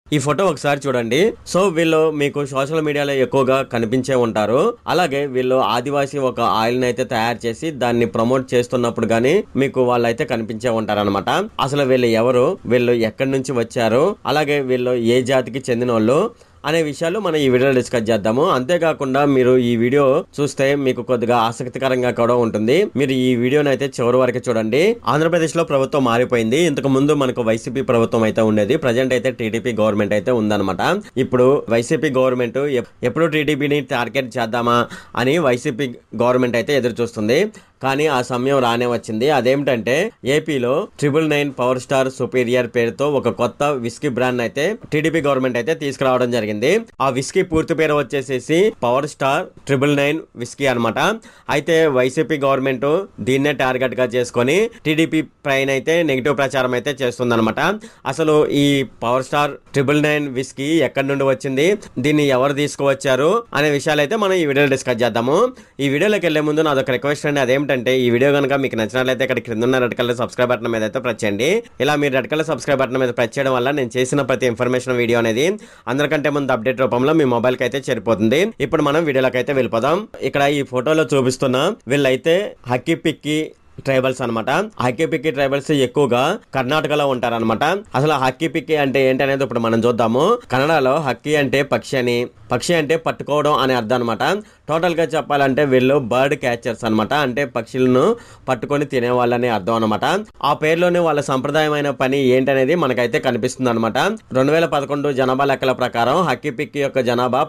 ఈ ఫోటో ఒకసారి చూడండి. సో వీళ్ళు మీకు సోషల్ మీడియాలో ఎక్కువగా కనిపించే ఉంటారు. అలాగే వీళ్ళు ఆదివాసీ ఒక ఆయిల్ ని అయితే తయారు చేసి దాన్ని ప్రమోట్ చేస్తున్నప్పుడు గానీ మీకు వాళ్ళైతే కనిపించే ఉంటారు అనమాట. అసలు వీళ్ళు ఎవరు, వీళ్ళు ఎక్కడి నుంచి వచ్చారు, అలాగే వీళ్ళు ఏ జాతికి చెందిన వాళ్ళు అనే విషయాలు మనం ఈ వీడియోలో డిస్కస్ చేద్దాము. అంతేకాకుండా మీరు ఈ వీడియో చూస్తే మీకు కొద్దిగా ఆసక్తికరంగా కూడా ఉంటుంది. మీరు ఈ వీడియోని అయితే చివరి వరకు చూడండి. ఆంధ్రప్రదేశ్ లో ప్రభుత్వం మారిపోయింది. ఇంతకు ముందు మనకు వైసీపీ ప్రభుత్వం అయితే ఉండేది. ప్రజెంట్ అయితే టీడీపీ గవర్నమెంట్ అయితే ఉందన్నమాట. ఇప్పుడు వైసీపీ గవర్నమెంట్ ఎప్పుడు టీడీపీని టార్గెట్ చేద్దామా అని వైసీపీ గవర్నమెంట్ అయితే ఎదురు చూస్తుంది. కానీ ఆ సమయం రానే వచ్చింది. అదేమిటంటే ఏపీలో 999 పవర్ స్టార్ సుపీరియర్ పేరుతో ఒక కొత్త విస్కీ బ్రాండ్ అయితే టీడీపీ గవర్నమెంట్ అయితే తీసుకురావడం జరిగింది. ఆ విస్కీ పూర్తి పేరు వచ్చేసేసి పవర్ స్టార్ 999 విస్కీ అనమాట. అయితే వైసీపీ గవర్నమెంట్ దీన్నే టార్గెట్ గా చేసుకొని టీడీపీ పైన అయితే నెగిటివ్ ప్రచారం అయితే చేస్తుందన్నమాట. అసలు ఈ పవర్ స్టార్ 999 విస్కీ ఎక్కడి నుండి వచ్చింది, దీన్ని ఎవరు తీసుకువచ్చారు అనే విషయాలు అయితే మనం ఈ వీడియోలో డిస్కస్ చేద్దాము. ఈ వీడియోలోకి వెళ్లే ముందు నాదొక రిక్వెస్ట్ అండి. అదేమిటంటే ఈ వీడియో కనుక మీకు నచ్చినట్లయితే ఇక్కడ క్రింద ఉన్న రెడ్ కలర్ సబ్స్క్రైబ్ బటన్ మీద అయితే ప్రెస్ చేయండి. ఇలా మీరు రెడ్ కలర్ సబ్స్క్రైబ్ బటన్ మీద ప్రెస్ చేయడం వల్ల నేను చేసిన ప్రతి ఇన్ఫర్మేషన్ వీడియో అనేది అందరికంటే ముందు అప్డేట్ రూపంలో మీ మొబైల్ కి అయితే చేరిపోతుంది. ఇప్పుడు మనం వీడియోలోకి అయితే వెళ్ళిపోదాం. ఇక్కడ ఈ ఫోటోలో చూపిస్తున్న వీళ్ళైతే హక్కీ పిక్కీ ట్రైబల్స్ అనమాట. హక్కీ పిక్కీ ట్రైబల్స్ ఎక్కువగా కర్ణాటకలో ఉంటారనమాట. అసలు హక్కీ పిక్కీ అంటే ఏంటి అనేది ఇప్పుడు మనం చూద్దాము. కన్నడలో హక్కీ అంటే పక్షి అని, పక్షి అంటే పట్టుకోవడం అనే అర్థం అనమాట. టోటల్ గా చెప్పాలంటే వీళ్ళు బర్డ్ క్యాచర్స్ అనమాట. అంటే పక్షులను పట్టుకొని తినేవాళ్ళని అర్థం అనమాట. ఆ పేరులోనే వాళ్ళ సంప్రదాయమైన పని ఏంటనేది మనకైతే కనిపిస్తుంది అనమాట. 2011 జనాభా లెక్కల ప్రకారం హక్కీ పిక్కీ యొక్క జనాభా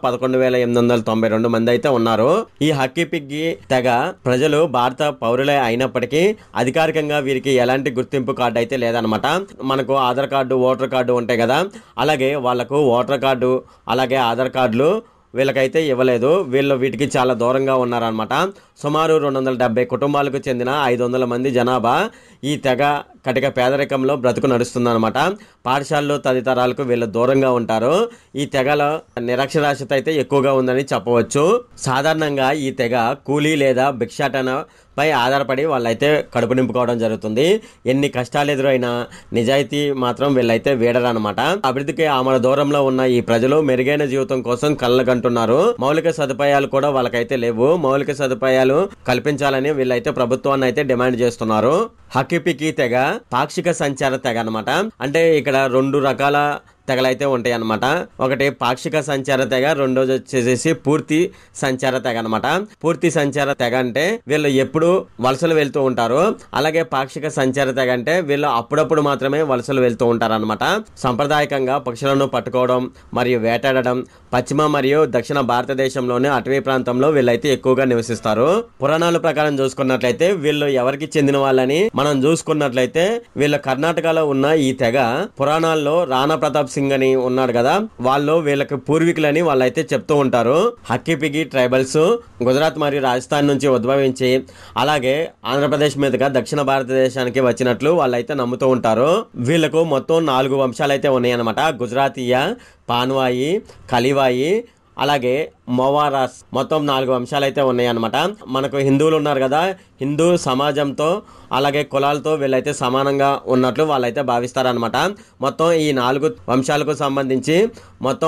11,892 మంది అయితే ఉన్నారు. ఈ హక్కీ పిక్కీ తెగ ప్రజలు భారత పౌరులే అయినప్పటికీ అధికారికంగా వీరికి ఎలాంటి గుర్తింపు కార్డు అయితే లేదనమాట. మనకు ఆధార్ కార్డు, ఓటర్ కార్డు ఉంటాయి కదా, అలాగే వాళ్ళకు ఓటర్ కార్డు అలాగే ఆధార్ కార్డులు వీళ్ళకైతే ఇవ్వలేదు. వీళ్ళు వీటికి చాలా దూరంగా ఉన్నారనమాట. సుమారు 270 కుటుంబాలకు చెందిన 500 మంది జనాభా ఈ తెగ కటిక పేదరికంలో బ్రతుకు నడుస్తుందన్నమాట. పాఠశాలలో తదితరాలకు వీళ్ళు దూరంగా ఉంటారు. ఈ తెగలో నిరక్షరాస్యత అయితే ఎక్కువగా ఉందని చెప్పవచ్చు. సాధారణంగా ఈ తెగ కూలీ లేదా భిక్షాటన పై ఆధారపడి వాళ్ళైతే కడుపు నింపుకోవడం జరుగుతుంది. ఎన్ని కష్టాలు ఎదురైనా నిజాయితీ మాత్రం వీళ్ళైతే వీడరనమాట. అభివృద్ధికి ఆమడ దూరంలో ఉన్న ఈ ప్రజలు మెరుగైన జీవితం కోసం కళ్ళగంటున్నారు. మౌలిక సదుపాయాలు కూడా వాళ్ళకైతే లేవు. మౌలిక సదుపాయాలు కల్పించాలని వీళ్ళైతే ప్రభుత్వాన్ని అయితే డిమాండ్ చేస్తున్నారు. హక్కీ పిక్కీ తెగ పాక్షిక సంచార తెగ అనమాట. అంటే ఇక్కడ 2 రకాల తెగలైతే ఉంటాయి అనమాట. ఒకటి పాక్షిక సంచార తెగ, రెండోది వచ్చేసి పూర్తి సంచార తెగ అనమాట. పూర్తి సంచార తెగ అంటే వీళ్ళు ఎప్పుడు వలసలు వెళ్తూ ఉంటారు. అలాగే పాక్షిక సంచార తెగ అంటే వీళ్ళు అప్పుడప్పుడు మాత్రమే వలసలు వెళ్తూ ఉంటారు అనమాట. సాంప్రదాయకంగా పక్షులను పట్టుకోవడం మరియు వేటాడడం పశ్చిమ మరియు దక్షిణ భారతదేశంలోని అటవీ ప్రాంతంలో వీళ్ళైతే ఎక్కువగా నివసిస్తారు. పురాణాల ప్రకారం చూసుకున్నట్లయితే వీళ్ళు ఎవరికి చెందిన వాళ్ళని మనం చూసుకున్నట్లయితే వీళ్ళ కర్ణాటకలో ఉన్న ఈ తెగ పురాణాల్లో రాణా ప్రతాప్ సింగ్ అని ఉన్నాడు కదా, వాళ్ళు వీళ్ళకి పూర్వీకులని వాళ్ళైతే చెప్తూ ఉంటారు. హక్కీ పిక్కీ ట్రైబల్స్ గుజరాత్ మరియు రాజస్థాన్ నుంచి ఉద్భవించి అలాగే ఆంధ్రప్రదేశ్ మీదుగా దక్షిణ భారతదేశానికి వచ్చినట్లు వాళ్ళైతే నమ్ముతూ ఉంటారు. వీళ్ళకు మొత్తం 4 వంశాలు అయితే ఉన్నాయన్నమాట. గుజరాతీయ, పాన్వాయి, కలివాయి అలాగే మోవారాస్ మొత్తం 4 వంశాలు అయితే ఉన్నాయన్నమాట. మనకు హిందువులు ఉన్నారు కదా, హిందూ సమాజంతో అలాగే కులాలతో వీళ్ళైతే సమానంగా ఉన్నట్లు వాళ్ళైతే భావిస్తారనమాట. మొత్తం ఈ 4 వంశాలకు సంబంధించి మొత్తం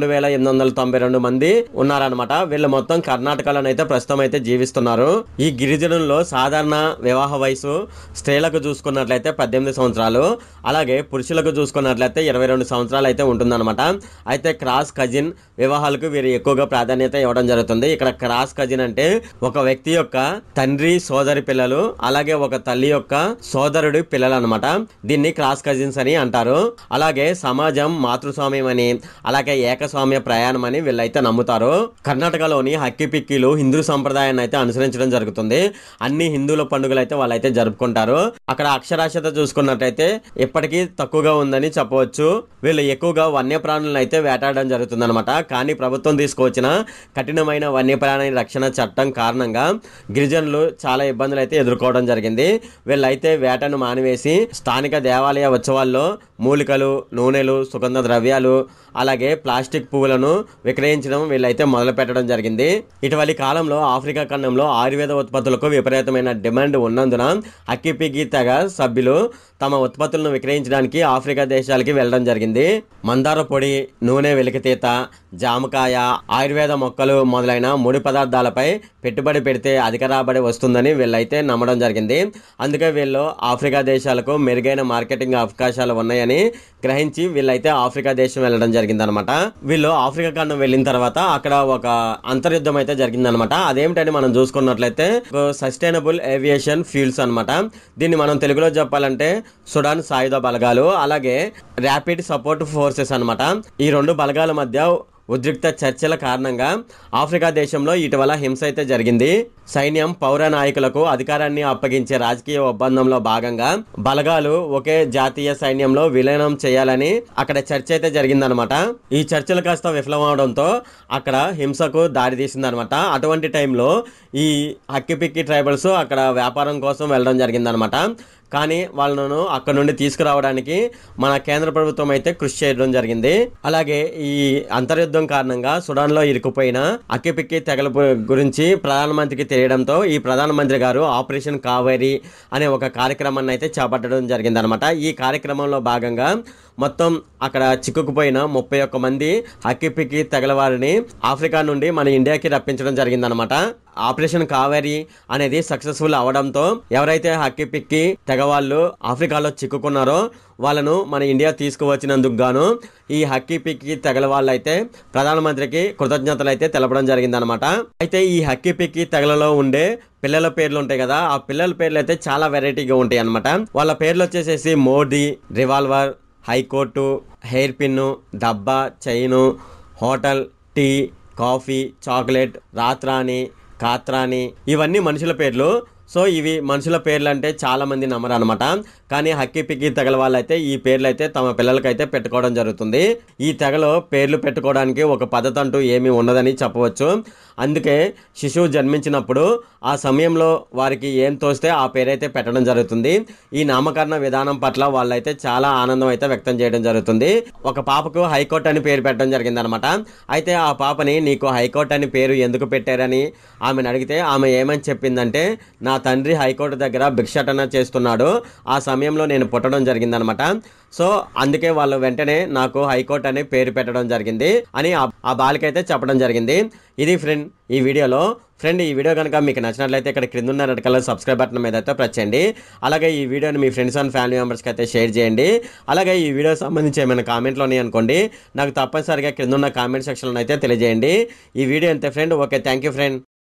11,892 మంది ఉన్నారనమాట. వీళ్ళు మొత్తం కర్ణాటకలోనైతే ప్రస్తుతం అయితే జీవిస్తున్నారు. ఈ గిరిజనుల్లో సాధారణ వివాహ వయసు స్త్రీలకు చూసుకున్నట్లయితే 18 సంవత్సరాలు, అలాగే పురుషులకు చూసుకున్నట్లయితే 22 సంవత్సరాలు అయితే ఉంటుందన్నమాట. అయితే క్రాస్ కజిన్ వివాహాలకు వీరు ఎక్కువగా ప్రాధాన్యత ఇవ్వడం జరుగుతుంది. ఇక్కడ క్రాస్ కజిన్ అంటే ఒక వ్యక్తి యొక్క తండ్రి సోదరి పిల్లలు అలాగే ఒక తల్లి యొక్క సోదరుడి పిల్లలు అనమాట. దీన్ని క్రాస్ కజిన్స్ అని అంటారు. అలాగే సమాజం మాతృస్వామ్యం అని అలాగే ఏకస్వామ్య ప్రయాణం అని వీళ్ళైతే నమ్ముతారు. కర్ణాటకలోని హక్కీ పిక్కీలు హిందూ సంప్రదాయాన్ని అయితే అనుసరించడం జరుగుతుంది. అన్ని హిందువుల పండుగలు అయితే వాళ్ళైతే జరుపుకుంటారు. అక్కడ అక్షరాస్యత చూసుకున్నట్లయితే ఇప్పటికీ తక్కువగా ఉందని చెప్పవచ్చు. వీళ్ళు ఎక్కువగా వన్యప్రాణులను అయితే వేటాడడం జరుగుతుంది అనమాట. కానీ ప్రభుత్వం తీసుకువచ్చిన కఠినమైన వన్యప్రాణి రక్షణ చట్టం కారణంగా గిరిజనులు చాలా ఇబ్బందులు అయితే ఎదుర్కోవడం జరిగింది. వీళ్ళైతే వేటను మానివేసి స్థానిక దేవాలయ ఉత్సవాల్లో మూలికలు, నూనెలు, సుగంధ ద్రవ్యాలు, అలాగే ప్లాస్టిక్ పువ్వులను విక్రయించడం వీళ్ళైతే మొదలు పెట్టడం జరిగింది. ఇటీవలి కాలంలో ఆఫ్రికా ఖండంలో ఆయుర్వేద ఉత్పత్తులకు విపరీతమైన డిమాండ్ ఉన్నందున హక్కిపిగ్గి తెగ సభ్యులు తమ ఉత్పత్తులను విక్రయించడానికి ఆఫ్రికా దేశాలకి వెళ్ళడం జరిగింది. మందార పొడి, నూనె, వెలికితీత, జామకాయ, ఆయుర్వేద మొక్కలు మొదలైన ముడి పదార్థాలపై పెట్టుబడి పెడితే అధిక రాబడి వస్తుందని వీళ్ళైతే నమ్మడం జరిగింది. అందుకే వీళ్ళు ఆఫ్రికా దేశాలకు మెరుగైన మార్కెటింగ్ అవకాశాలు ఉన్నాయని గ్రహించి వీళ్ళైతే ఆఫ్రికా దేశం వెళ్ళడం జరిగిందనమాట. వీళ్ళు ఆఫ్రికా ఖండం వెళ్ళిన తర్వాత అక్కడ ఒక అంతర్యుద్ధం అయితే జరిగిందనమాట. అదేమిటని మనం చూసుకున్నట్లయితే సస్టైనబుల్ ఏవియేషన్ ఫ్యూల్స్ అనమాట. దీన్ని మనం తెలుగులో చెప్పాలంటే సుడాన్ సాయుధ బలగాలు, అలాగే ర్యాపిడ్ సపోర్ట్ ఫోర్సెస్ అనమాట. ఈ రెండు బలగాల మధ్య ఉద్రిక్త చర్చల కారణంగా ఆఫ్రికా దేశంలో ఇటీవల హింస అయితే జరిగింది. సైన్యం పౌర నాయకులకు అధికారాన్ని అప్పగించే రాజకీయ ఒప్పందంలో భాగంగా బలగాలు ఒకే జాతీయ సైన్యంలో విలీనం చేయాలని అక్కడ చర్చ అయితే జరిగిందనమాట. ఈ చర్చలు కాస్త విఫలమవడంతో అక్కడ హింసకు దారి తీసిందనమాట. అటువంటి టైంలో ఈ హక్కిపిక్కి ట్రైబల్స్ అక్కడ వ్యాపారం కోసం వెళ్ళడం జరిగిందనమాట. కానీ వాళ్ళను అక్కడ నుండి తీసుకురావడానికి మన కేంద్ర ప్రభుత్వం అయితే కృషి చేయడం జరిగింది. అలాగే ఈ అంతర్యుద్ధం కారణంగా సుడాన్ లో ఇరుక్కుపోయిన హక్కిపిక్కి తెగల గురించి ప్రధానమంత్రికి తెలియడంతో ఈ ప్రధానమంత్రి గారు ఆపరేషన్ కావేరి అనే ఒక కార్యక్రమాన్ని అయితే చేపట్టడం జరిగిందనమాట. ఈ కార్యక్రమంలో భాగంగా మొత్తం అక్కడ చిక్కుకుపోయిన 31 మంది హక్కిపిక్కి తెగల వారిని ఆఫ్రికా నుండి మన ఇండియాకి రప్పించడం జరిగిందనమాట. ఆపరేషన్ కావేరి అనేది సక్సెస్ఫుల్ అవడంతో ఎవరైతే హక్కిపిక్కి తెగవాళ్ళు ఆఫ్రికాలో చిక్కుకున్నారో వాళ్ళను మన ఇండియా తీసుకువచ్చినందుకు గాను ఈ హక్కిపిక్కి తెగల వాళ్ళు అయితే ప్రధానమంత్రికి కృతజ్ఞతలు అయితే తెలపడం జరిగిందనమాట. అయితే ఈ హక్కిపిక్కి తెగలలో ఉండే పిల్లల పేర్లు ఉంటాయి కదా, ఆ పిల్లల పేర్లు అయితే చాలా వెరైటీగా ఉంటాయి అనమాట. వాళ్ళ పేర్లు వచ్చేసేసి Modi, revolver, high court, hair pin, డబ్బా, chain, hotel, tea, coffee, chocolate, రాత్రాని, కాత్రాని, ఇవన్నీ మనుషుల పేర్లు. సో ఇవి మనుషుల పేర్లు అంటే చాలా మంది నమ్మరు అనమాట. కానీ హక్కిపిక్కి తెగల వాళ్ళైతే ఈ పేర్లు అయితే తమ పిల్లలకైతే పెట్టుకోవడం జరుగుతుంది. ఈ తెగలో పేర్లు పెట్టుకోవడానికి ఒక పద్ధతి అంటూ ఏమీ ఉండదని చెప్పవచ్చు. అందుకే శిశువు జన్మించినప్పుడు ఆ సమయంలో వారికి ఏం తోస్తే ఆ పేరైతే పెట్టడం జరుగుతుంది. ఈ నామకరణ విధానం పట్ల వాళ్ళైతే చాలా ఆనందం అయితే వ్యక్తం చేయడం జరుగుతుంది. ఒక పాపకు హైకోర్టు అని పేరు పెట్టడం జరిగింది అనమాట. అయితే ఆ పాపని నీకు హైకోర్టు అని పేరు ఎందుకు పెట్టారని ఆమెను అడిగితే ఆమె ఏమని చెప్పిందంటే, నా తండ్రి హైకోర్టు దగ్గర భిక్షాటన చేస్తున్నాడు, ఆ సమయంలో నేను పుట్టడం జరిగిందనమాట. సో అందుకే వాళ్ళు వెంటనే నాకు హైకోర్టు అని పేరు పెట్టడం జరిగింది అని ఆ బాలికైతే చెప్పడం జరిగింది. ఇది ఫ్రెండ్ ఈ వీడియోలో. ఫ్రెండ్ ఈ వీడియో కనుక మీకు నచ్చినట్లయితే ఇక్కడ క్రింద ఉన్న రెడ్ కలర్ సబ్స్క్రైబ్ బటన్ మీద అయితే ప్రెస్ చేయండి. అలాగే ఈ వీడియోని మీ ఫ్రెండ్స్ అండ్ ఫ్యామిలీ మెంబర్స్కి అయితే షేర్ చేయండి. అలాగే ఈ వీడియో సంబంధించి ఏమైనా కామెంట్లు ఉన్నాయి అనుకోండి, నాకు తప్పనిసరిగా క్రింద ఉన్న కామెంట్ సెక్షన్లో అయితే తెలియజేయండి. ఈ వీడియో అంతే friend. Okay, thank you friend.